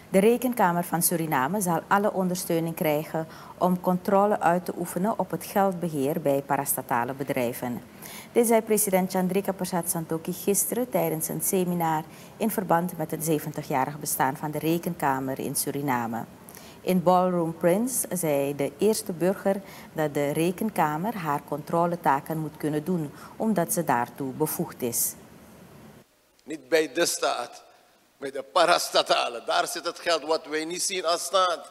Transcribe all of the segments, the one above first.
De Rekenkamer van Suriname zal alle ondersteuning krijgen om controle uit te oefenen op het geldbeheer bij parastatale bedrijven. Dit zei president Chandrika Persat Santokhi gisteren tijdens een seminar in verband met het 70-jarig bestaan van de Rekenkamer in Suriname. In Ballroom Prince zei de eerste burger dat de Rekenkamer haar controletaken moet kunnen doen, omdat ze daartoe bevoegd is. Niet bij de staat, bij de parastatale. Daar zit het geld wat wij niet zien als staat.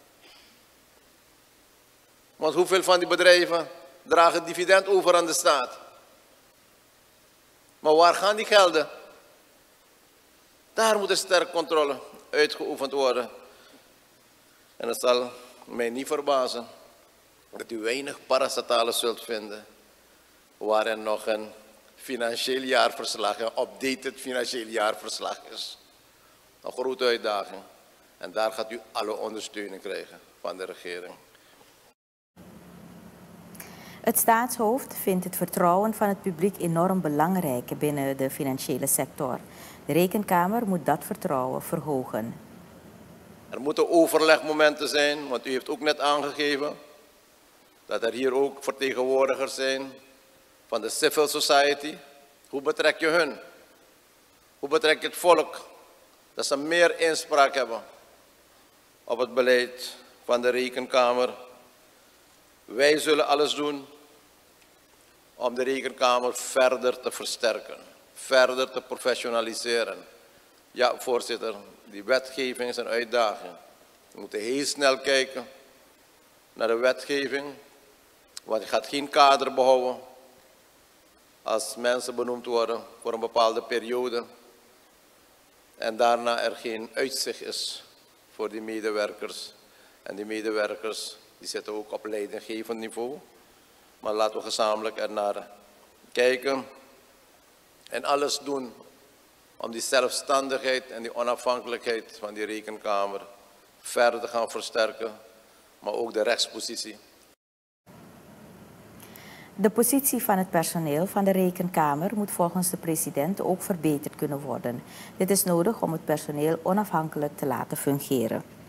Want hoeveel van die bedrijven dragen dividend over aan de staat? Maar waar gaan die gelden? Daar moet een sterke controle uitgeoefend worden. En het zal mij niet verbazen dat u weinig parastatalen zult vinden waarin nog een financieel jaarverslag, een updated financieel jaarverslag is. Een grote uitdaging. En daar gaat u alle ondersteuning krijgen van de regering. Het staatshoofd vindt het vertrouwen van het publiek enorm belangrijk binnen de financiële sector. De Rekenkamer moet dat vertrouwen verhogen. Er moeten overlegmomenten zijn, want u heeft ook net aangegeven dat er hier ook vertegenwoordigers zijn van de civil society. Hoe betrek je hun? Hoe betrek je het volk? Dat ze meer inspraak hebben op het beleid van de Rekenkamer. Wij zullen alles doen om de Rekenkamer verder te versterken, verder te professionaliseren. Ja, voorzitter, die wetgeving is een uitdaging. We moeten heel snel kijken naar de wetgeving, want je gaat geen kader behouden als mensen benoemd worden voor een bepaalde periode en daarna er geen uitzicht is voor die medewerkers. En die medewerkers die zitten ook op leidinggevend niveau. Maar laten we gezamenlijk ernaar kijken en alles doen om die zelfstandigheid en die onafhankelijkheid van die Rekenkamer verder te gaan versterken, maar ook de rechtspositie. De positie van het personeel van de Rekenkamer moet volgens de president ook verbeterd kunnen worden. Dit is nodig om het personeel onafhankelijk te laten fungeren.